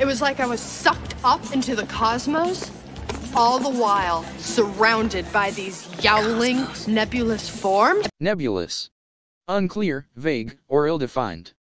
It was like I was sucked up into the cosmos, all the while surrounded by these yowling, nebulous forms. Nebulous. Unclear, vague, or ill-defined.